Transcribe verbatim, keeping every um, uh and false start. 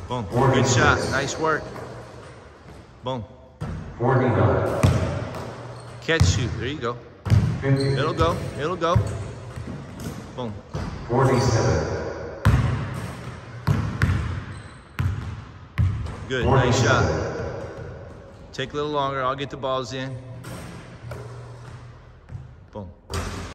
Boom. Good shot. Nice work. Boom. forty-nine. Catch shoot. There you go. fifty. It'll go. It'll go. Boom. forty-seven. Good. Nice shot. Take a little longer. I'll get the balls in.